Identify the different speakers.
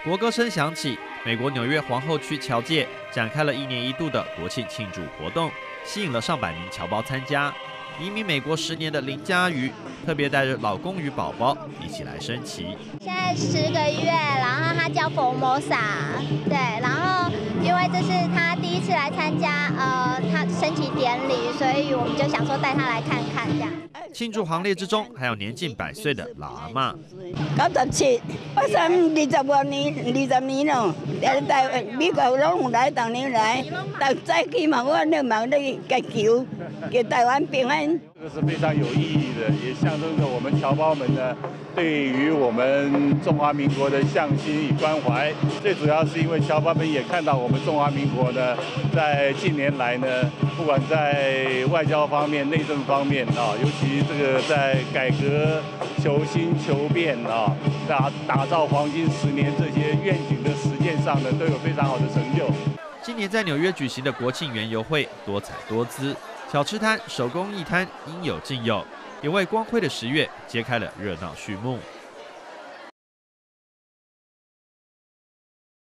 Speaker 1: 国歌声响起，美国纽约皇后区侨界展开了1年1度的国庆庆祝活动，吸引了上百名侨胞参加。移民美国10年的林佳瑜特别带着老公与宝宝一起来升旗。
Speaker 2: 现在10个月，然后他叫佛摩萨，对，然后因为这是他第一次来参加他升旗典礼，所以我们就想说带他来看看这样。
Speaker 1: 庆祝行列之中还有年近100岁的老阿嬷。
Speaker 3: 97，我30年了，在美国拢有来，当年来，但早起嘛，我咧忙咧求台湾平安。
Speaker 4: 这个是非常有意义的，也象征着我们侨胞们呢对于我们中华民国的向心与关怀。最主要是因为侨胞们也看到我们中华民国呢，在近年来呢，不管在外交方面、内政方面啊，尤其这个在改革、求新求变啊，打造黄金10年这些愿景的实践上呢，都有非常好的成就。
Speaker 1: 今年在纽约举行的国庆园游会多彩多姿，小吃摊、手工艺摊应有尽有，也为光辉的10月揭开了热闹序幕。